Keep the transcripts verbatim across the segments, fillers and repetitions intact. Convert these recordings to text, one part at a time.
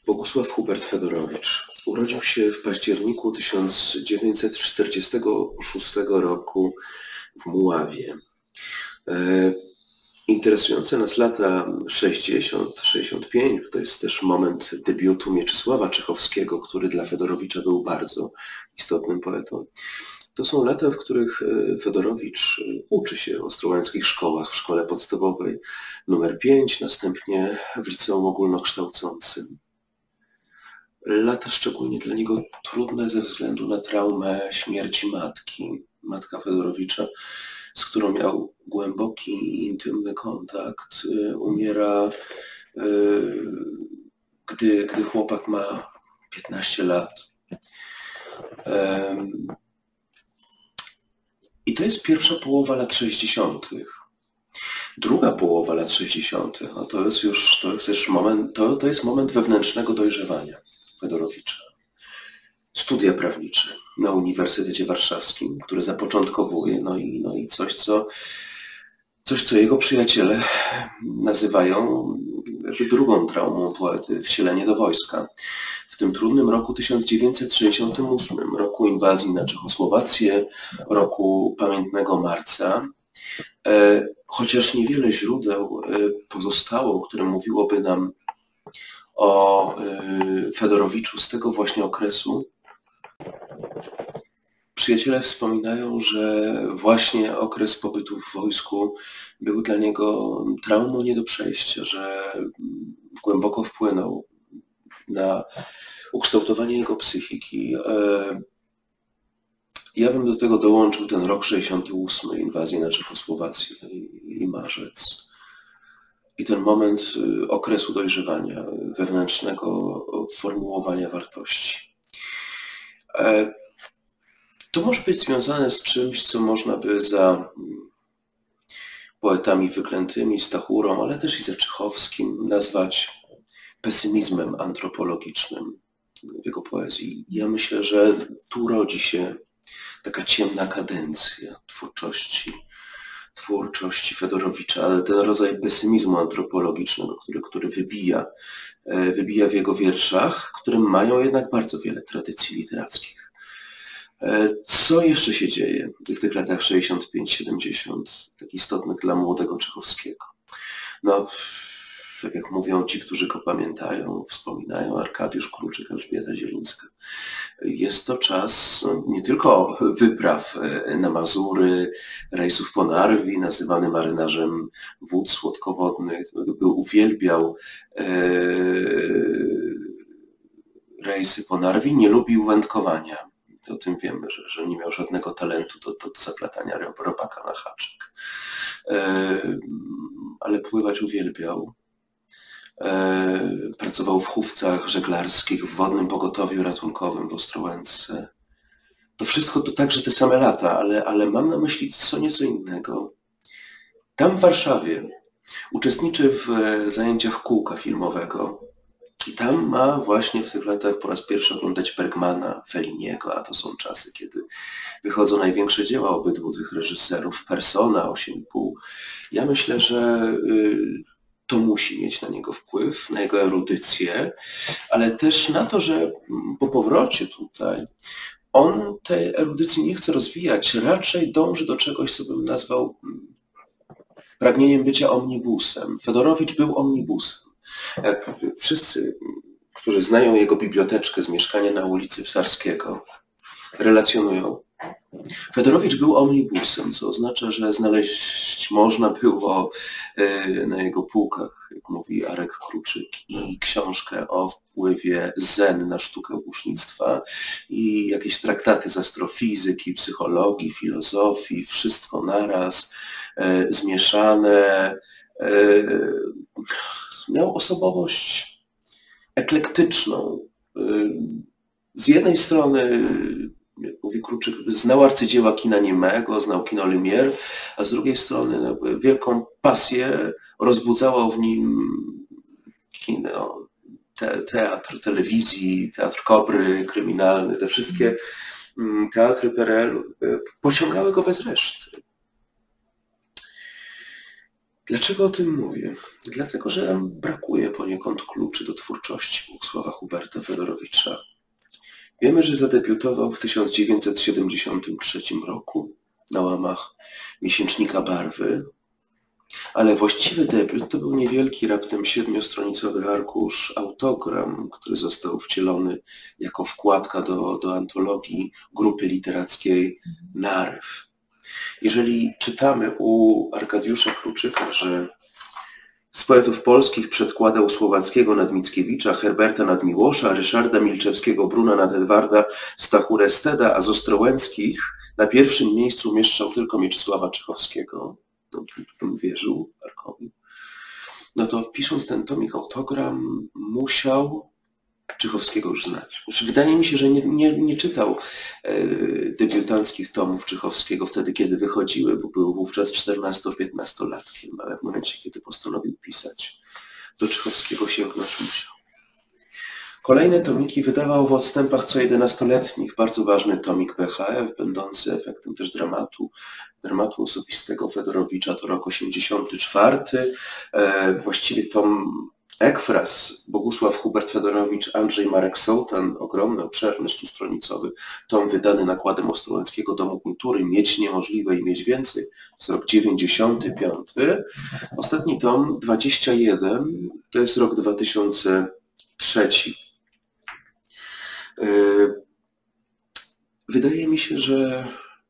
Bogusław Hubert Fedorowicz urodził się w październiku tysiąc dziewięćset czterdziestego szóstego roku w Muławie. E, interesujące nas lata sześćdziesiąt sześćdziesiąt pięć, to jest też moment debiutu Mieczysława Czechowskiego, który dla Fedorowicza był bardzo istotnym poetą. To są lata, w których Fedorowicz uczy się w ostrołęckich szkołach, w szkole podstawowej numer pięć, następnie w liceum ogólnokształcącym. Lata szczególnie dla niego trudne ze względu na traumę śmierci matki. Matka Fedorowicza, z którą miał głęboki i intymny kontakt, umiera, gdy, gdy chłopak ma piętnaście lat. I to jest pierwsza połowa lat sześćdziesiątych. Druga połowa lat sześćdziesiątych, no to jest już to jest już moment, to, to jest moment wewnętrznego dojrzewania Fedorowicza. Studia prawnicze na Uniwersytecie Warszawskim, które zapoczątkowuje, no i, no i coś, co, coś, co jego przyjaciele nazywają drugą traumą poety, wcielenie do wojska. W tym trudnym roku tysiąc dziewięćset sześćdziesiątym ósmym, roku inwazji na Czechosłowację, roku pamiętnego marca, chociaż niewiele źródeł pozostało, które mówiłoby nam o Fedorowiczu z tego właśnie okresu, przyjaciele wspominają, że właśnie okres pobytu w wojsku był dla niego traumą nie do przejścia, że głęboko wpłynął na ukształtowanie jego psychiki. Ja bym do tego dołączył ten rok sześćdziesiąty ósmy, inwazję na Czechosłowację i marzec. I ten moment okresu dojrzewania, wewnętrznego formułowania wartości. To może być związane z czymś, co można by za poetami wyklętymi, Stachurą, ale też i za Czechowskim nazwać pesymizmem antropologicznym w jego poezji. Ja myślę, że tu rodzi się taka ciemna kadencja twórczości, twórczości Fedorowicza, ale ten rodzaj pesymizmu antropologicznego, który, który wybija, wybija w jego wierszach, które mają jednak bardzo wiele tradycji literackich. Co jeszcze się dzieje w tych latach sześćdziesiąt pięć siedemdziesiąt, tak istotnych dla młodego Czechowskiego? No, tak jak mówią ci, którzy go pamiętają, wspominają, Arkadiusz Kruczyk, Elżbieta Zielińska. Jest to czas nie tylko wypraw na Mazury, rejsów po Narwi, nazywany marynarzem wód słodkowodnych, był, uwielbiał e, rejsy po Narwi, nie lubił wędkowania. O tym wiemy, że, że nie miał żadnego talentu do, do, do zaplatania robaka na haczyk. E, ale pływać uwielbiał. Pracował w chówcach żeglarskich, w wodnym pogotowiu ratunkowym w Ostrołęce. To wszystko to także te same lata, ale, ale mam na myśli co nieco innego. Tam w Warszawie uczestniczy w zajęciach kółka filmowego i tam ma właśnie w tych latach po raz pierwszy oglądać Bergmana, Felliniego, a to są czasy, kiedy wychodzą największe dzieła obydwu tych reżyserów, Persona, osiem i pół. Ja myślę, że to musi mieć na niego wpływ, na jego erudycję, ale też na to, że po powrocie tutaj on tej erudycji nie chce rozwijać, raczej dąży do czegoś, co bym nazwał pragnieniem bycia omnibusem. Fedorowicz był omnibusem. Jak wszyscy, którzy znają jego biblioteczkę z mieszkania na ulicy Psarskiego, relacjonują, Fedorowicz był omnibusem, co oznacza, że znaleźć można było na jego półkach, jak mówi Arek Kruczyk, i książkę o wpływie zen na sztukę łucznictwa i jakieś traktaty z astrofizyki, psychologii, filozofii, wszystko naraz, zmieszane. Miał osobowość eklektyczną. Z jednej strony, jak mówi Kruczyk, znał arcydzieła kina niemego, znał kino Lumière, a z drugiej strony wielką pasję rozbudzało w nim kino, te, teatr telewizji, teatr Kobry, kryminalny, te wszystkie teatry P R L-u pociągały go bez reszty. Dlaczego o tym mówię? Dlatego, że nam brakuje poniekąd kluczy do twórczości Bogusława Huberta Fedorowicza. Wiemy, że zadebiutował w tysiąc dziewięćset siedemdziesiątym trzecim roku na łamach miesięcznika Barwy, ale właściwy debiut to był niewielki, raptem siedmiostronicowy arkusz Autogram, który został wcielony jako wkładka do, do antologii grupy literackiej Narew. Jeżeli czytamy u Arkadiusza Kruczyka, że z poetów polskich przedkładał Słowackiego nad Mickiewicza, Herberta nad Miłosza, Ryszarda Milczewskiego, Bruna nad Edwarda Stachuresteda, a z Ostrołęckich na pierwszym miejscu umieszczał tylko Mieczysława Czechowskiego, no, bym wierzył Arkowi, no to pisząc ten tomik Autogram musiał Czychowskiego już znać. Znaczy, wydaje mi się, że nie, nie, nie czytał e, debiutanckich tomów Czychowskiego wtedy, kiedy wychodziły, bo był wówczas czternasto-piętnastolatkiem, ale w momencie, kiedy postanowił pisać, do Czychowskiego sięgnąć musiał. Kolejne tomiki wydawał w odstępach co jedenastoletnich. Bardzo ważny tomik P H F, będący efektem też dramatu, dramatu osobistego Fedorowicza, to rok osiemdziesiąty czwarty. E, właściwie tom Ekfras, Bogusław Hubert Fedorowicz, Andrzej Marek Sołtan, ogromny, obszerny, stustronicowy tom wydany nakładem Ostrołęckiego Domu Kultury, Mieć niemożliwe i mieć więcej, to jest rok dziewięćdziesiąty piąty. Ostatni tom, dwadzieścia jeden, to jest rok dwa tysiące trzeci. Wydaje mi się, że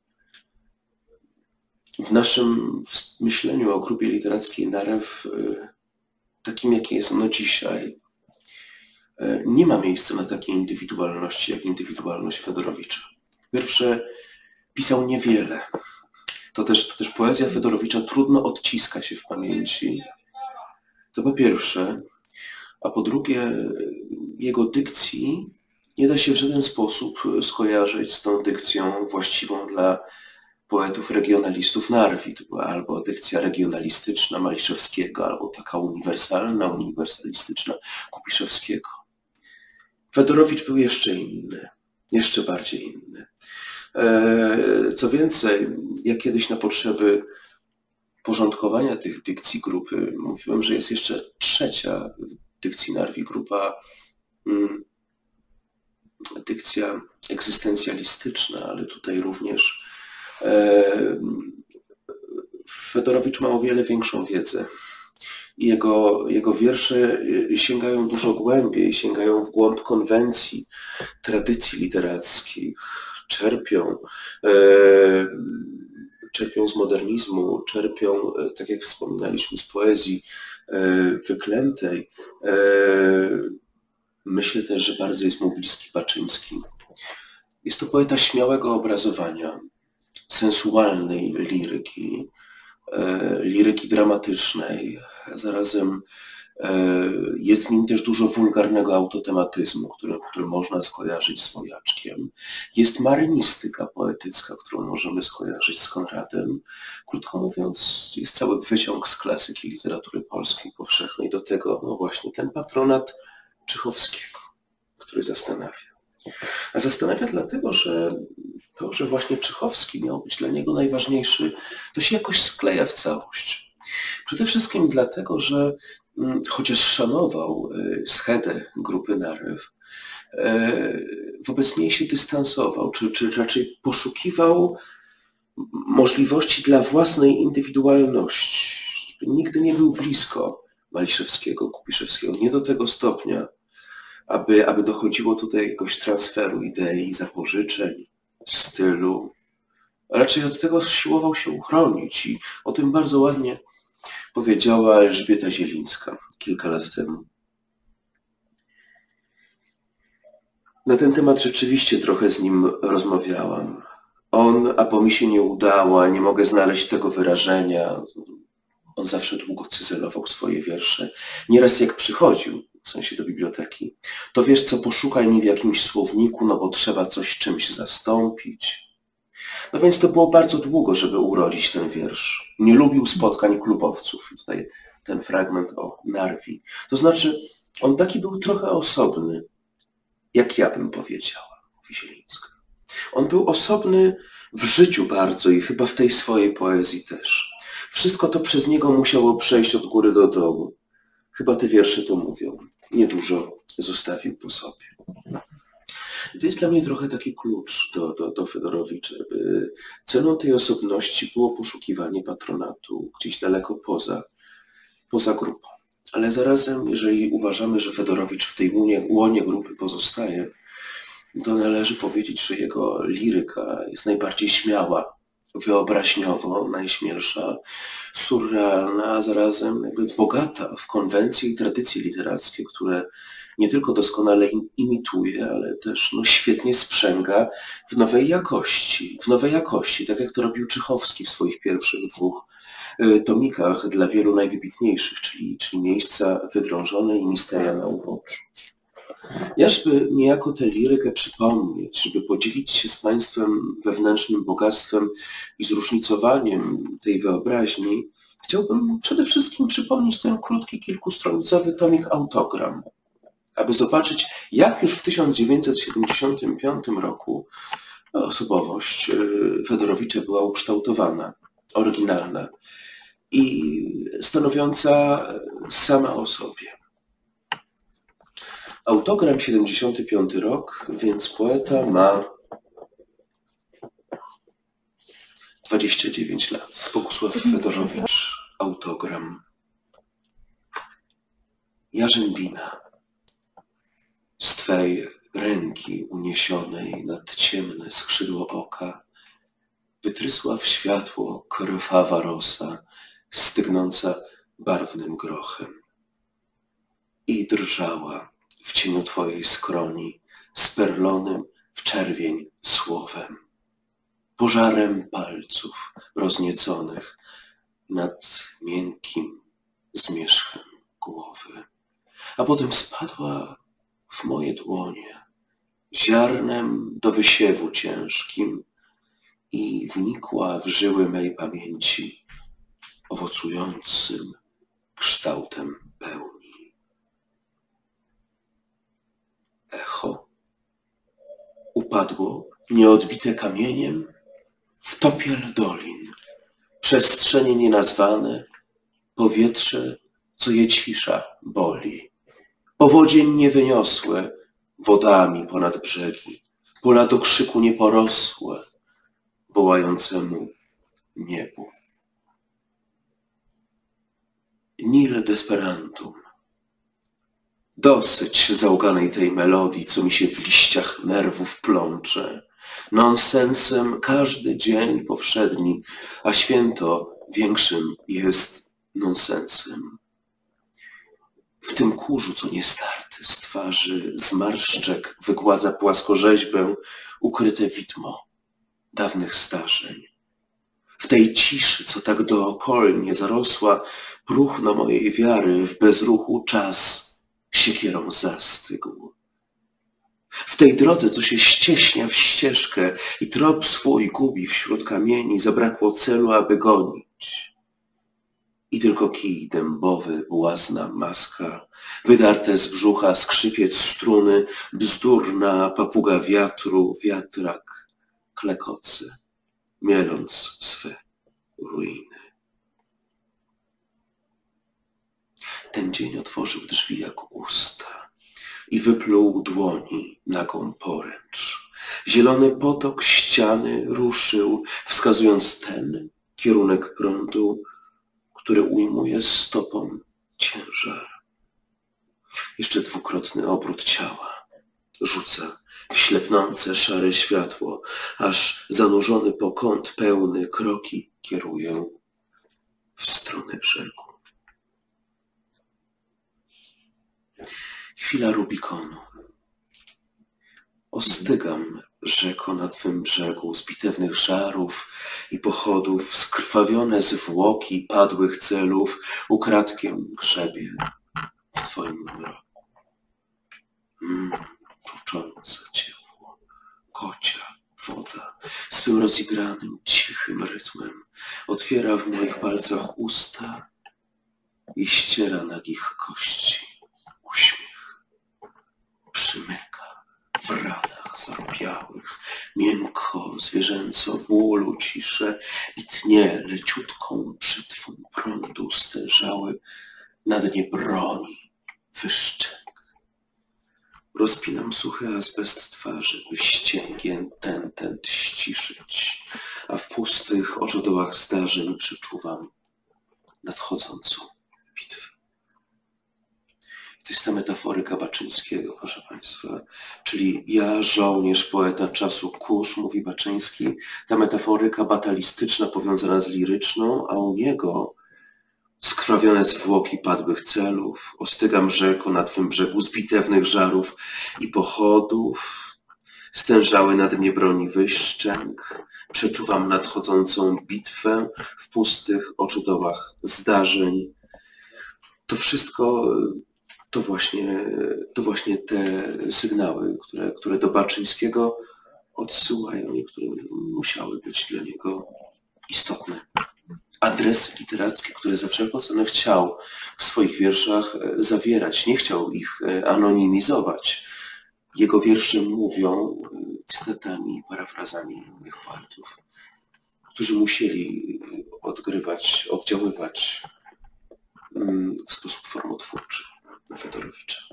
w naszym myśleniu o grupie literackiej Narew, takim jakie jest ono dzisiaj, nie ma miejsca na takiej indywidualności jak indywidualność Fedorowicza. Po pierwsze, pisał niewiele. To też, to też poezja Fedorowicza trudno odciska się w pamięci. To po pierwsze. A po drugie, jego dykcji nie da się w żaden sposób skojarzyć z tą dykcją właściwą dla poetów regionalistów Narwi. To była albo dykcja regionalistyczna Maliszewskiego, albo taka uniwersalna, uniwersalistyczna Kupiszewskiego. Fedorowicz był jeszcze inny, jeszcze bardziej inny. Co więcej, ja kiedyś na potrzeby porządkowania tych dykcji grupy mówiłem, że jest jeszcze trzecia w dykcji Narwi grupa, hmm, dykcja egzystencjalistyczna, ale tutaj również e, Fedorowicz ma o wiele większą wiedzę. Jego, jego wiersze sięgają dużo głębiej, sięgają w głąb konwencji, tradycji literackich, czerpią, e, czerpią z modernizmu, czerpią, tak jak wspominaliśmy, z poezji e, wyklętej. E, myślę też, że bardzo jest mu bliski Baczyński. Jest to poeta śmiałego obrazowania, sensualnej liryki, e, liryki dramatycznej, zarazem jest w nim też dużo wulgarnego autotematyzmu, który, który można skojarzyć z Wojaczkiem. Jest marynistyka poetycka, którą możemy skojarzyć z Konradem. Krótko mówiąc, jest cały wyciąg z klasyki literatury polskiej powszechnej. Do tego no właśnie ten patronat Czychowskiego, który zastanawia. A zastanawia dlatego, że to, że właśnie Czychowski miał być dla niego najważniejszy, to się jakoś skleja w całość. Przede wszystkim dlatego, że chociaż szanował schedę grupy Narew, wobec niej się dystansował, czy, czy raczej poszukiwał możliwości dla własnej indywidualności. Nigdy nie był blisko Maliszewskiego, Kupiszewskiego, nie do tego stopnia, aby, aby dochodziło tutaj jakiegoś transferu idei, zapożyczeń, stylu. Raczej od tego siłował się uchronić i o tym bardzo ładnie powiedziała Elżbieta Zielińska kilka lat temu. Na ten temat rzeczywiście trochę z nim rozmawiałam. On, a bo mi się nie udało, nie mogę znaleźć tego wyrażenia. On zawsze długo cyzelował swoje wiersze. Nieraz jak przychodził, w sensie do biblioteki, to wiesz co, poszukaj mi w jakimś słowniku, no bo trzeba coś czymś zastąpić. No więc to było bardzo długo, żeby urodzić ten wiersz. Nie lubił spotkań klubowców. I tutaj ten fragment o Narwi. To znaczy, on taki był trochę osobny, jak ja bym powiedziała, mówi Zielińska. On był osobny w życiu bardzo i chyba w tej swojej poezji też. Wszystko to przez niego musiało przejść od góry do dołu. Chyba te wiersze to mówią. Niedużo zostawił po sobie. I to jest dla mnie trochę taki klucz do, do, do Fedorowicza. Ceną tej osobności było poszukiwanie patronatu gdzieś daleko poza, poza grupą. Ale zarazem, jeżeli uważamy, że Fedorowicz w tej łonie, łonie grupy pozostaje, to należy powiedzieć, że jego liryka jest najbardziej śmiała, wyobraźniowo najśmielsza, surrealna, a zarazem jakby bogata w konwencje i tradycje literackie, które nie tylko doskonale imituje, ale też no, świetnie sprzęga w nowej jakości. W nowej jakości, tak jak to robił Czychowski w swoich pierwszych dwóch tomikach dla wielu najwybitniejszych, czyli, czyli Miejsca wydrążone i Misteria na uboczu. Ja, żeby niejako tę lirykę przypomnieć, żeby podzielić się z Państwem wewnętrznym bogactwem i zróżnicowaniem tej wyobraźni, chciałbym przede wszystkim przypomnieć ten krótki, kilkustronicowy tomik Autogram, aby zobaczyć, jak już w tysiąc dziewięćset siedemdziesiątym piątym roku osobowość Fedorowicza była ukształtowana, oryginalna i stanowiąca sama o sobie. Autogram siedemdziesiąty piąty rok, więc poeta ma dwadzieścia dziewięć lat. Bogusław Fedorowicz, Autogram. Jarzębina, z Twej ręki uniesionej nad ciemne skrzydło oka wytrysła w światło krwawa rosa, stygnąca barwnym grochem. I drżała w cieniu Twojej skroni, sperlonym w czerwień słowem, pożarem palców roznieconych nad miękkim zmierzchem głowy. A potem spadła w moje dłonie, ziarnem do wysiewu ciężkim i wnikła w żyły mej pamięci, owocującym kształtem pełni. Echo upadło, nieodbite kamieniem, w topiel dolin, przestrzenie nienazwane, powietrze, co je cisza, boli. Powodzień niewyniosłe, wodami ponad brzegi, pola do krzyku nieporosłe, wołającemu niebu. Nil desperantum. Dosyć załganej tej melodii, co mi się w liściach nerwów plącze. Nonsensem każdy dzień powszedni, a święto większym jest nonsensem. W tym kurzu, co niestarty z twarzy, zmarszczek wygładza płaskorzeźbę, ukryte widmo dawnych starzeń. W tej ciszy, co tak dookolnie zarosła, próchno mojej wiary w bezruchu czas siekierą zastygł. W tej drodze, co się ścieśnia w ścieżkę i trop swój gubi wśród kamieni, zabrakło celu, aby gonić. I tylko kij dębowy, błazna maska, wydarte z brzucha skrzypiec struny, bzdurna papuga wiatru, wiatrak klekocy, mieląc swe ruiny. Ten dzień otworzył drzwi jak usta i wypluł dłoni nagą poręcz. Zielony potok ściany ruszył, wskazując ten kierunek prądu, który ujmuje stopą ciężar. Jeszcze dwukrotny obrót ciała rzuca w ślepnące szare światło, aż zanurzony po kąt pełny kroki kieruję w stronę brzegu. Chwila Rubikonu. Ostygam, rzeko, na Twym brzegu, z bitewnych żarów i pochodów, skrwawione zwłoki padłych celów, ukradkiem grzebie w Twoim mroku. Mm, czuczące ciepło, kocia woda, swym rozigranym, cichym rytmem otwiera w moich palcach usta i ściera nagich kości uśmiech. Przymyka w ranach zarobiałych, miękko, zwierzęco, bólu, ciszę i tnie leciutką brzytwą prądu stężały na dnie broni, wyszczek. Rozpinam suchy azbest twarzy, by ścięgien ten, ten ściszyć, a w pustych oczodołach zdarzeń przeczuwam nadchodzącą bitwę. To jest ta metaforyka Baczyńskiego, proszę Państwa. Czyli ja, żołnierz, poeta czasu kurz, mówi Baczyński, ta metaforyka batalistyczna powiązana z liryczną, a u niego skrwawione zwłoki padłych celów, ostygam rzeko na twym brzegu z bitewnych żarów i pochodów, stężały na dnie broni wyszczęk, przeczuwam nadchodzącą bitwę w pustych oczodołach zdarzeń. To wszystko to właśnie, to właśnie te sygnały, które, które do Baczyńskiego odsyłają i które musiały być dla niego istotne. Adresy literackie, które za wszelką cenę chciał w swoich wierszach zawierać, nie chciał ich anonimizować. Jego wiersze mówią cytatami, parafrazami innych poetów, którzy musieli odgrywać, oddziaływać w sposób formotwórczy na Fedorowicza.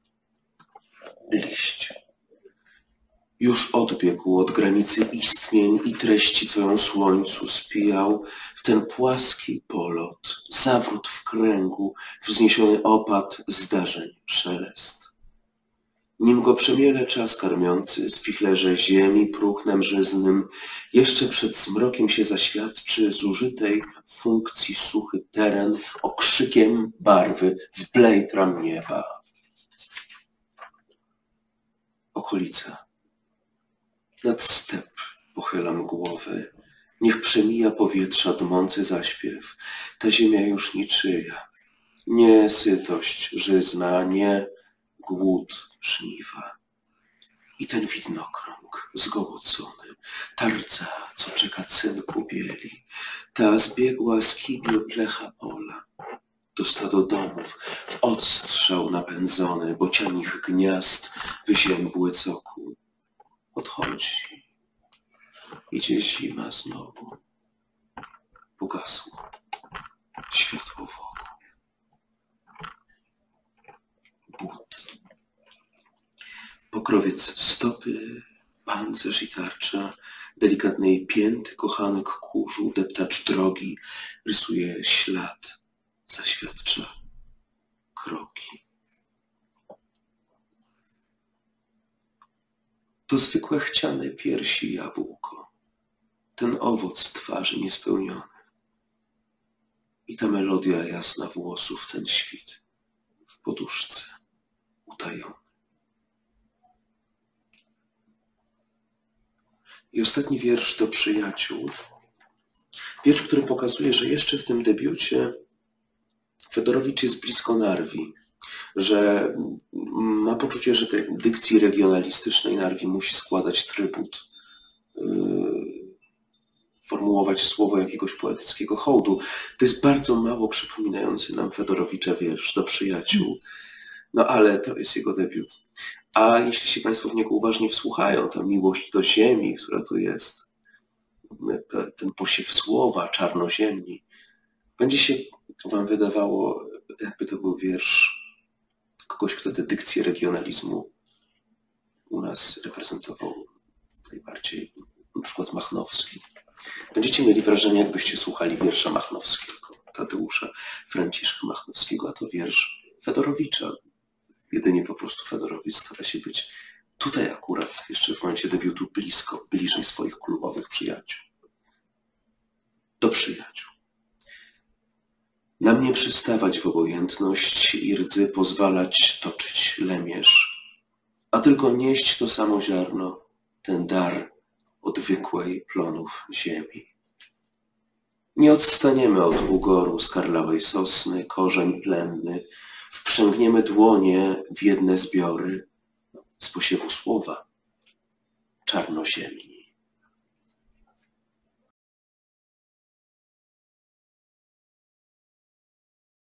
Liść. Już odbiegł od granicy istnień i treści, co ją słońcu spijał, w ten płaski polot, zawrót w kręgu, wzniesiony opad zdarzeń szelest. Nim go przemiele czas karmiący, spichlerze ziemi próchnem żyznym, jeszcze przed zmrokiem się zaświadczy zużytej funkcji suchy teren okrzykiem barwy w blejtram nieba. Okolica. Nad step pochylam głowy, niech przemija powietrza dmący zaśpiew, ta ziemia już niczyja, nie sytość żyzna, nie głód żniwa. I ten widnokrąg zgołocony, ta rdza, co czeka cynku bieli, ta zbiegła z kiblu plecha pola, do stado domów, w odstrzał napędzony, bocianich gniazd wyziębły cokół. Odchodzi. Idzie zima znowu. Pogasło światło wokół. But. Pokrowiec stopy, pancerz i tarcza, delikatnej pięty kochanek kurzu, deptacz drogi, rysuje ślad, zaświadcza kroki. To zwykłe chciane piersi jabłko, ten owoc twarzy niespełniony i ta melodia jasna włosów, ten świt w poduszce utajony. I ostatni wiersz do przyjaciół. Wiersz, który pokazuje, że jeszcze w tym debiucie Fedorowicz jest blisko Narwi, że ma poczucie, że tej dykcji regionalistycznej Narwi musi składać trybut, yy, formułować słowo jakiegoś poetyckiego hołdu. To jest bardzo mało przypominający nam Fedorowicza wiersz do przyjaciół, no ale to jest jego debiut. A jeśli się Państwo w niego uważnie wsłuchają, ta miłość do ziemi, która tu jest, ten posiew słowa, czarnoziemni, będzie się Wam wydawało, jakby to był wiersz kogoś, kto tę dykcję regionalizmu u nas reprezentował najbardziej, na przykład Machnowski. Będziecie mieli wrażenie, jakbyście słuchali wiersza Machnowskiego, Tadeusza Franciszka Machnowskiego, a to wiersz Fedorowicza. Jedynie po prostu Fedorowicz stara się być tutaj akurat, jeszcze w momencie debiutu, blisko, bliżej swoich klubowych przyjaciół. Do przyjaciół. Na mnie przystawać w obojętność i rdzy pozwalać toczyć lemierz, a tylko nieść to samo ziarno, ten dar odwykłej plonów ziemi. Nie odstaniemy od ugoru skarlałej sosny, korzeń plenny, wprzęgniemy dłonie w jedne zbiory z posiewu słowa czarnoziemni.